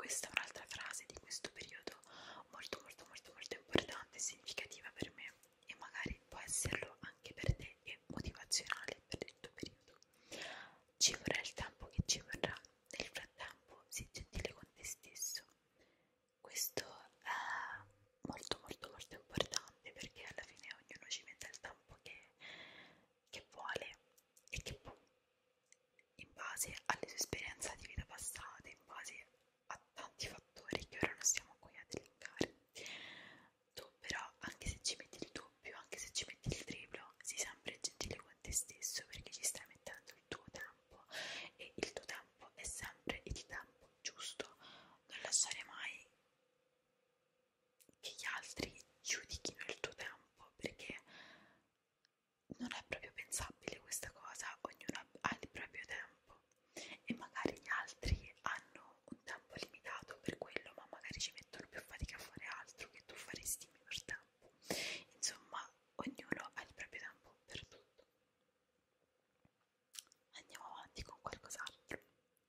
questa è un'altra frase di questo periodo molto molto molto molto importante e significativa per me, e magari può esserlo anche per te, e motivazionale per il tuo periodo. Ci vorrà il tempo che ci vorrà, nel frattempo sii gentile con te stesso. Questo è molto molto molto importante, perché alla fine ognuno ci mette il tempo che vuole e che può, in base alle sue esperienze di vita passate, in base a tanti fattori che ora non stiamo qui ad elencare. Tu però, anche se ci metti il doppio, anche se ci metti il triplo, sii sempre gentile con te stesso, perché ci stai mettendo il tuo tempo, e il tuo tempo è sempre il tempo giusto. Non lasciare mai che gli altri giudichino il tuo tempo, perché non è proprio pensabile questa cosa. Ognuno ha il proprio tempo, e magari gli altri hanno un tempo limitato per quello, ma magari ci mettono più fatica a fare altro che tu faresti in minor tempo. Insomma, ognuno ha il proprio tempo per tutto. Andiamo avanti con qualcos'altro.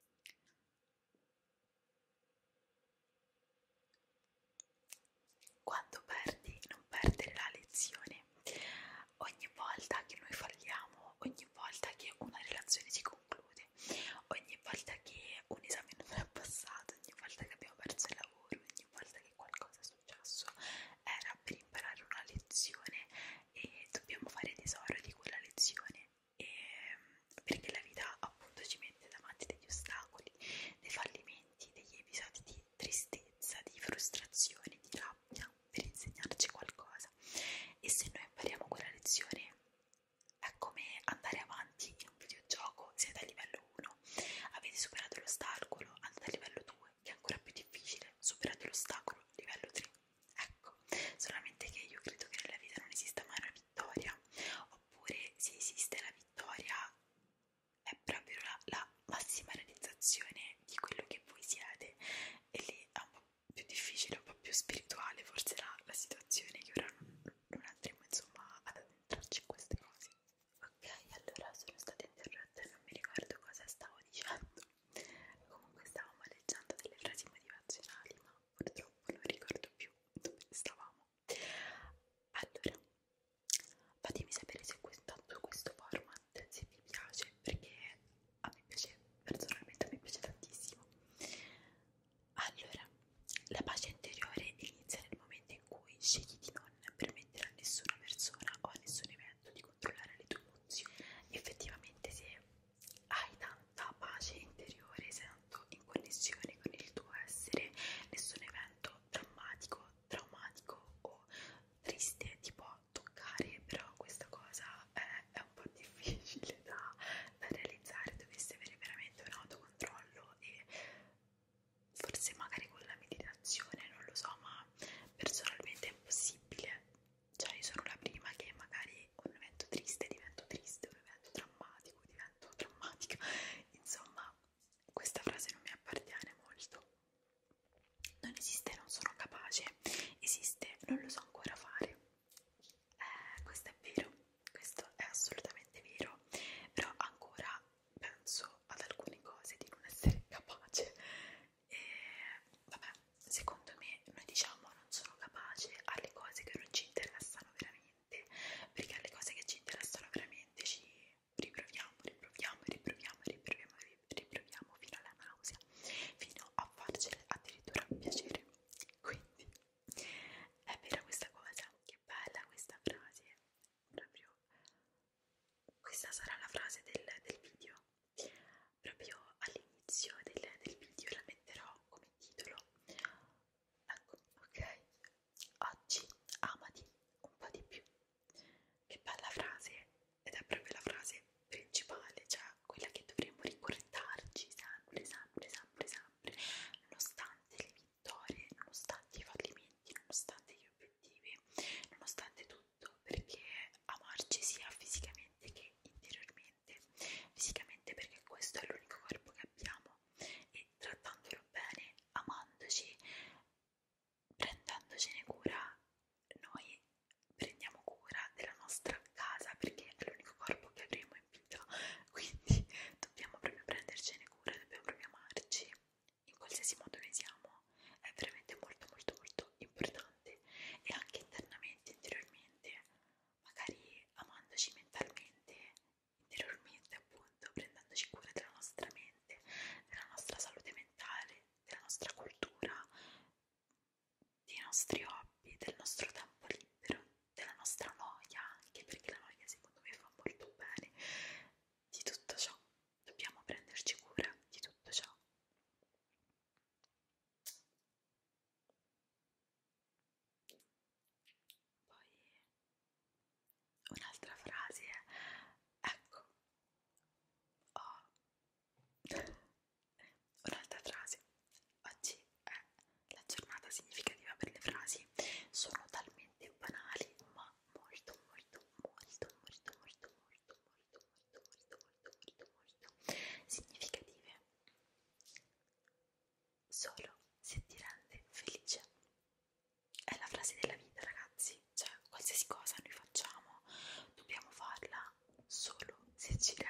Quando perdi, non perdere la lezione. Ogni volta che noi falliamo, ogni volta che una relazione si conclude, ogni volta che un esame non è passato, ogni volta che abbiamo perso il lavoro, ogni volta che qualcosa è successo, era per imparare una lezione, e dobbiamo fare tesoro di quella lezione, perché la vita appunto ci mette davanti degli ostacoli, dei fallimenti, degli episodi di tristezza, di frustrazione, di rabbia, per insegnarci qualcosa. E se noi impariamo quella lezione, è come andare avanti in un videogioco. Siete a livello 1, avete superato l'ostacolo, andate a livello 2, che è ancora più difficile, superate l'ostacolo, livello 3. Ecco, solamente che io credo che nella vita non esista mai una vittoria, oppure se esiste la vittoria è proprio la massima realizzazione di quello che voi siete, e lì è un po' più difficile, un po' più spirituale forse la situazione, che ora non andremo insomma ad addentrarci in queste cose. Ok, allora sono stata interrotta e non mi ricordo cosa stavo dicendo. Comunque stavamo leggendo delle frasi motivazionali, ma purtroppo non ricordo più dove stavamo. Allora, fatemi sapere se tanto questo format, se vi piace, perché a me piace, personalmente a me piace tantissimo. Allora, la pace interiore inizia nel momento in cui scegli di non permettere a nessuna persona o a nessun evento di controllare le tue emozioni. Effettivamente, se hai tanta pace interiore, sei tanto in connessione con il tuo essere, nessun evento drammatico, traumatico o triste ti può toccare. Però questa cosa è un po' difficile da realizzare, dovresti avere veramente un autocontrollo, e forse magari con la meditazione, non lo so, ma personalmente è impossibile. Cioè, io sono la prima che magari un evento triste divento triste, un evento drammatico divento drammatica. Insomma, questa frase non mi appartiene molto. Non esiste non sono capace, esiste non lo so ancora fare. Questo è vero, questo è assolutamente vero, però ancora penso ad alcune cose di non essere capace. E vabbè, secondo me noi diciamo non sono capace alle cose che non ci interessano veramente, perché alle cose che ci interessano veramente ci riproviamo, riproviamo, riproviamo, riproviamo, riproviamo fino alla nausea, fino a farcele addirittura piacere. Quindi è vera questa nostri hobby, del nostro tempo libero, della nostra noia anche, perché la noia secondo me fa molto bene, di tutto ciò. Dobbiamo prenderci cura di tutto ciò. Poi un'altra frase è, ecco, oh, un'altra frase, oggi è la giornata significativa per le frasi, sono talmente banali ma molto molto molto molto molto molto molto molto molto molto molto molto significative. Solo se ti rende felice. È la frase della vita, ragazzi, cioè qualsiasi cosa noi facciamo dobbiamo farla solo se ci